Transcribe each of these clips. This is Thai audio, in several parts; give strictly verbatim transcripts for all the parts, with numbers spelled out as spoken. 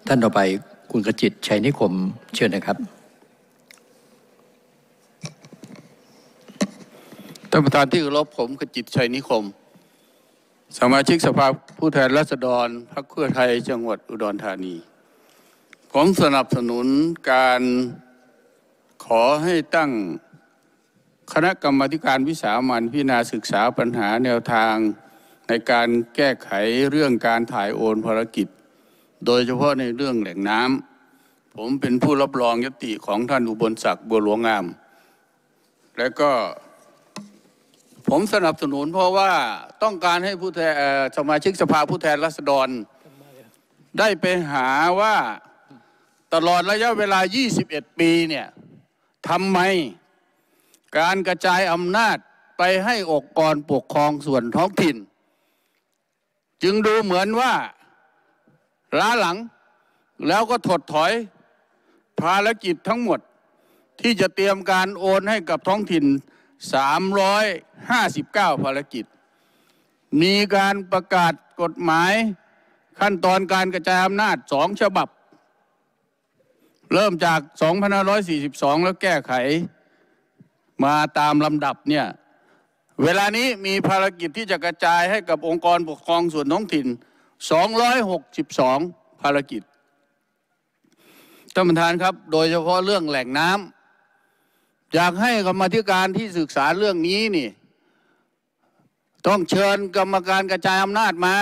ท่านต่อไปคุณกจิตชัยนิคมเชิญนะครับท่านประธานที่เคารพผมกจิตชัยนิคมสมาชิกสภาผู้แทนราษฎรพรรคเพื่อไทยจังหวัดอุดรธานีผมสนับสนุนการขอให้ตั้งคณะกรรมาธิการวิสามัญพิจารณาศึกษาปัญหาแนวทางในการแก้ไขเรื่องการถ่ายโอนภารกิจโดยเฉพาะในเรื่องแหล่งน้ำผมเป็นผู้รับรองยติของท่านอุบลศักดิ์บัวหลวงงามและก็ผมสนับสนุนเพราะว่าต้องการให้ผู้แทนสมาชิกสภาผู้แทนราษฎรได้ไปหาว่าตลอดระยะเวลายี่สิบเอ็ดปีเนี่ยทำไมการกระจายอำนาจไปให้องค์กรปกครองส่วนท้องถิ่นจึงดูเหมือนว่าล้าหลังแล้วก็ถดถอยภารกิจทั้งหมดที่จะเตรียมการโอนให้กับท้องถิ่นสามร้อยห้าสิบเก้าภารกิจมีการประกาศกฎหมายขั้นตอนการกระจายอำนาจสองฉบับเริ่มจากสองพันห้าร้อยสี่สิบสองแล้วแก้ไขมาตามลำดับเนี่ยเวลานี้มีภารกิจที่จะกระจายให้กับองค์กรปกครองส่วนท้องถิ่นสองร้อยหกสิบสองภารกิจท่านประธานครับโดยเฉพาะเรื่องแหล่งน้ำอยากให้กรรมาธิการที่ศึกษาเรื่องนี้นี่ต้องเชิญกรรมการกระจายอำนาจมา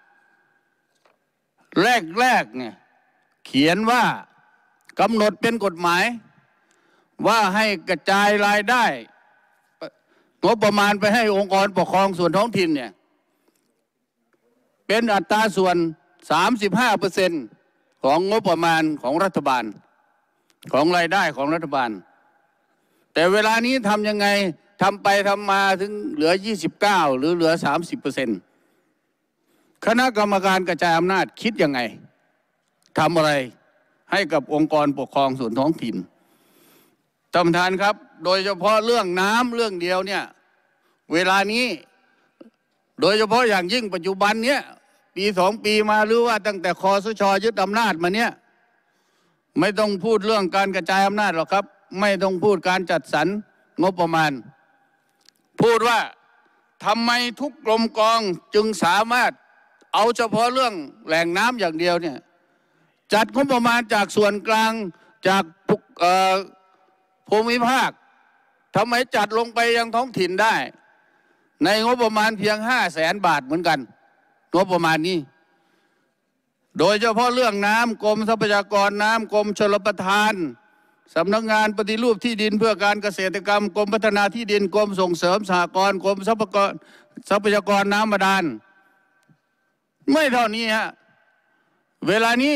แรกๆเนี่ยเขียนว่ากำหนดเป็นกฎหมายว่าให้กระจายรายได้งบประมาณไปให้องค์กรปกครองส่วนท้องถิ่นเนี่ยเป็นอัตราส่วน สามสิบห้าเปอร์เซ็นต์ ของงบประมาณของรัฐบาลของรายได้ของรัฐบาลแต่เวลานี้ทำยังไงทำไปทำมาถึงเหลือยี่สิบเก้าหรือเหลือ สามสิบเปอร์เซ็นต์ คณะกรรมการกระจายอำนาจคิดยังไงทำอะไรให้กับองค์กรปกครองส่วนท้องถิ่นท่านประธานครับโดยเฉพาะเรื่องน้ำเรื่องเดียวเนี่ยเวลานี้โดยเฉพาะอย่างยิ่งปัจจุบันเนี้ยปีสองปีมาหรือว่าตั้งแต่คสช.ยึดอำนาจมาเนี่ยไม่ต้องพูดเรื่องการกระจายอำนาจหรอกครับไม่ต้องพูดการจัดสรรงบประมาณพูดว่าทำไมทุกกรมกองจึงสามารถเอาเฉพาะเรื่องแหล่งน้ำอย่างเดียวเนี่ยจัดงบประมาณจากส่วนกลางจากภูมิภาคทำไมจัดลงไปยังท้องถิ่นได้ในงบประมาณเพียงห้าแสนบาทเหมือนกันงบประมาณนี้โดยเฉพาะเรื่องน้ำกรมทรัพยากรน้ำกรมชลประทานสำนักงานปฏิรูปที่ดินเพื่อการเกษตรกรรมกรมพัฒนาที่ดินกรมส่งเสริมสหกรณ์กรมทรัพยากรทรัพยากรน้ำบาดาลไม่เท่านี้ฮะเวลานี้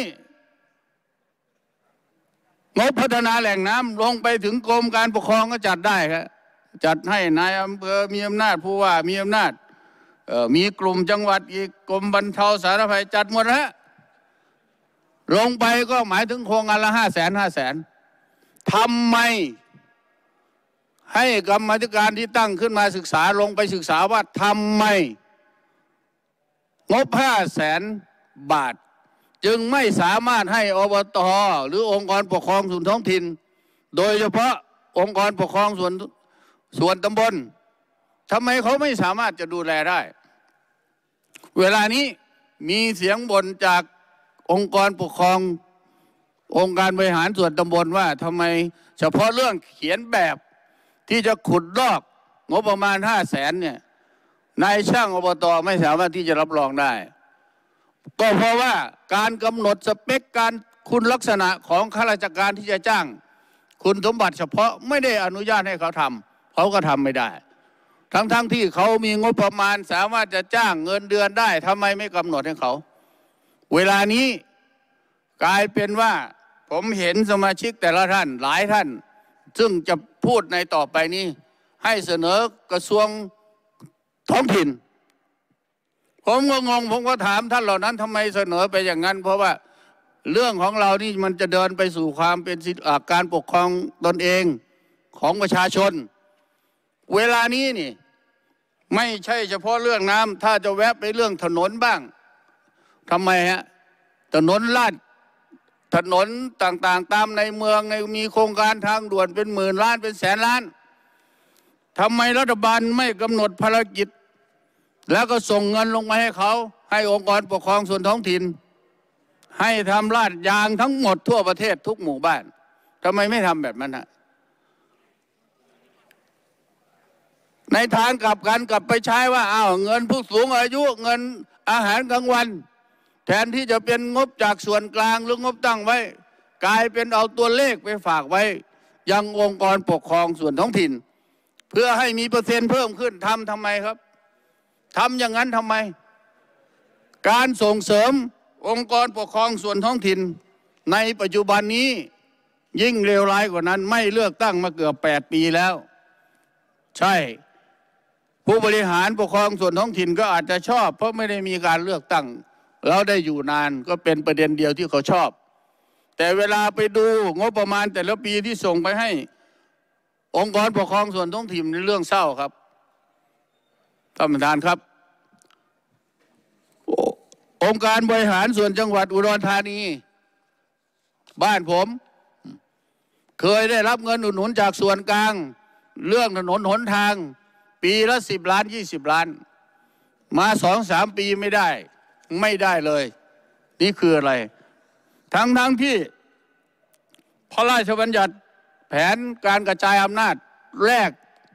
งบพัฒนาแหล่งน้ำลงไปถึงกรมการปกครองก็จัดได้ครับจัดให้นายอำเภอมีอำนาจผู้ว่ามีอำนาจมีกลุ่มจังหวัดอีกกรมบรรเทาสาธารณภัยจัดหมดแล้วลงไปก็หมายถึงโครงงานละห้าแสนห้าแสนทำไมให้กรรมาธิการที่ตั้งขึ้นมาศึกษาลงไปศึกษาว่าทำไมงบห้าแสนบาทจึงไม่สามารถให้อบต.หรือองค์กรปกครองส่วนท้องถิ่นโดยเฉพาะองค์กรปกครองส่วนส่วนตำบลทำไมเขาไม่สามารถจะดูแลได้เวลานี้มีเสียงบ่นจากองค์กรปกครององค์การบริหารส่วนตำบลว่าทำไมเฉพาะเรื่องเขียนแบบที่จะขุดลอกงบประมาณห้าแสนเนี่ยนายช่างอบต.ไม่สามารถที่จะรับรองได้ก็เพราะว่าการกำหนดสเปคการคุณลักษณะของข้าราชการที่จะจ้างคุณสมบัติเฉพาะไม่ได้อนุญาตให้เขาทำเขาก็ทำไม่ได้ทั้งๆ ท, ที่เขามีงบประมาณสามารถจะจ้างเงินเดือนได้ทำไมไม่กำหนดให้เขาเวลานี้กลายเป็นว่าผมเห็นสมาชิกแต่ละท่านหลายท่านซึ่งจะพูดในต่อไปนี้ให้เสนอกระทรวงท้องถิ่นผมก็งงผมก็ถามท่านเหล่านั้นทำไมเสนอไปอย่างนั้นเพราะว่าเรื่องของเรานี่มันจะเดินไปสู่ความเป็นการปกครองตนเองของประชาชนเวลานี้นี่ไม่ใช่เฉพาะเรื่องน้ำถ้าจะแวะไปเรื่องถนนบ้างทำไมฮะถนนลาดถนนต่างๆตามในเมืองในมีโครงการทางด่วนเป็นหมื่นล้านเป็นแสนล้านทำไมรัฐบาลไม่กำหนดภารกิจแล้วก็ส่งเงินลงมาให้เขาให้องค์กรปกครองส่วนท้องถิ่นให้ทำลาดยางทั้งหมดทั่วประเทศทุกหมู่บ้านทำไมไม่ทำแบบนั้นฮะในทางกลับกันกลับไปใช้ว่าอ้าวเงินผู้สูงอายุเงินอาหารกลางวันแทนที่จะเป็นงบจากส่วนกลางหรืองบตั้งไว้กลายเป็นเอาตัวเลขไปฝากไว้ยังองค์กรปกครองส่วนท้องถิ่นเพื่อให้มีเปอร์เซ็นต์เพิ่มขึ้นทำทำไมครับทำอย่างนั้นทำไมการส่งเสริมองค์กรปกครองส่วนท้องถิ่นในปัจจุบันนี้ยิ่งเลวร้ายกว่านั้นไม่เลือกตั้งมาเกือบแปดปีแล้วใช่ผู้บริหารปกครองส่วนท้องถิ่นก็อาจจะชอบเพราะไม่ได้มีการเลือกตั้งแล้วได้อยู่นานก็เป็นประเด็นเดียวที่เขาชอบแต่เวลาไปดูงบประมาณแต่ละปีที่ส่งไปให้องค์กรปกครองส่วนท้องถิ่นในเรื่องเศร้าครับท่านประธานครับองค์การบริหารส่วนจังหวัดอุดรธานีบ้านผมเคยได้รับเงินอุดหนุนจากส่วนกลางเรื่องถนนหนทางปีละสิบล้านยี่สิบล้านมาสองสามปีไม่ได้ไม่ได้เลยนี่คืออะไรทั้งทั้งที่พระราชบัญญัติแผนการกระจายอำนาจแรก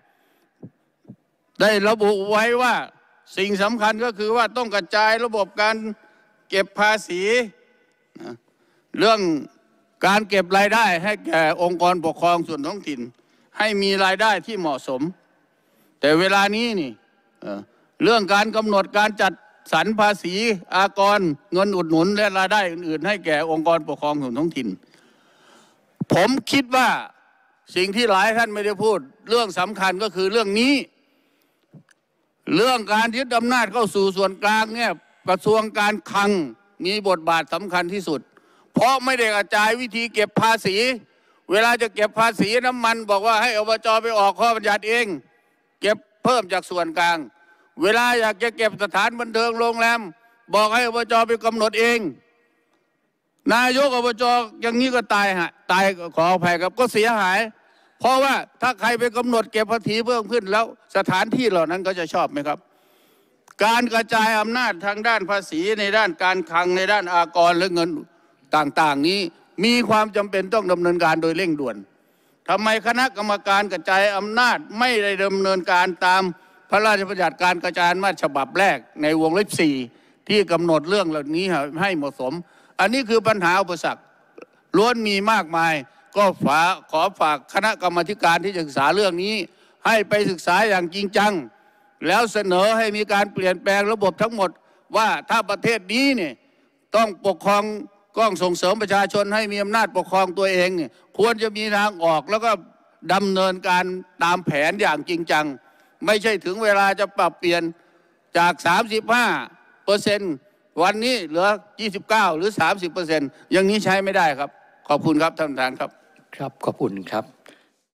ได้ระบุไว้ว่าสิ่งสำคัญก็คือว่าต้องกระจายระบบการเก็บภาษีเรื่องการเก็บรายได้ให้แก่องค์กรปกครองส่วนท้องถิ่นให้มีรายได้ที่เหมาะสมแต่เวลานี้นี่เรื่องการกำหนดการจัดสรรภาษีอากรเงินอุดหนุนและรายได้อื่นๆให้แก่องค์กรปกครองส่วนท้องถิ่นผมคิดว่าสิ่งที่หลายท่านไม่ได้พูดเรื่องสำคัญก็คือเรื่องนี้เรื่องการยึดอำนาจเข้าสู่ส่วนกลางเนี่ยกระทรวงการคลังมีบทบาทสำคัญที่สุดเพราะไม่ได้กระจายวิธีเก็บภาษีเวลาจะเก็บภาษีน้ำมันบอกว่าให้อบจ.ไปออกข้อบัญญัติเองเก็บเพิ่มจากส่วนกลางเวลาอยากจะเก็บสถานบันเทิงโรงแรมบอกให้อบจ.ไปกำหนดเองนายกอบจ.อย่างนี้ก็ตายฮะตายขออภัยครับก็เสียหายเพราะว่าถ้าใครไปกำหนดเก็บภาษีเพิ่มขึ้นแล้วสถานที่เหล่านั้นก็จะชอบไหมครับการกระจายอำนาจทางด้านภาษีในด้านการคลังในด้านอากรและเงินต่างๆนี้มีความจำเป็นต้องดำเนินการโดยเร่งด่วนทำไมคณะกรรมการกระจายอำนาจไม่ได้ดำเนินการตามพระราชบัญญัติการกระจายอำนาจฉบับแรกในวงเล็บสี่ที่กำหนดเรื่องเหล่านี้ให้เหมาะสมอันนี้คือปัญหาอุปสรรคล้วนมีมากมายก็ฝากขอฝากคณะกรรมาธิการที่จะศึกษาเรื่องนี้ให้ไปศึกษาอย่างจริงจังแล้วเสนอให้มีการเปลี่ยนแปลงระบบทั้งหมดว่าถ้าประเทศนี้เนี่ยต้องปกครองก้องส่งเสริมประชาชนให้มีอำนาจปกครองตัวเองเนี่ยควรจะมีทางออกแล้วก็ดำเนินการตามแผนอย่างจริงจังไม่ใช่ถึงเวลาจะปรับเปลี่ยนจากสามสิบห้าเปอร์เซ็นต์วันนี้เหลือยี่สิบเก้าหรือสามสิบเปอร์เซ็นต์อย่างนี้ใช้ไม่ได้ครับขอบคุณครับท่านประธานครับครับขอบคุณครับ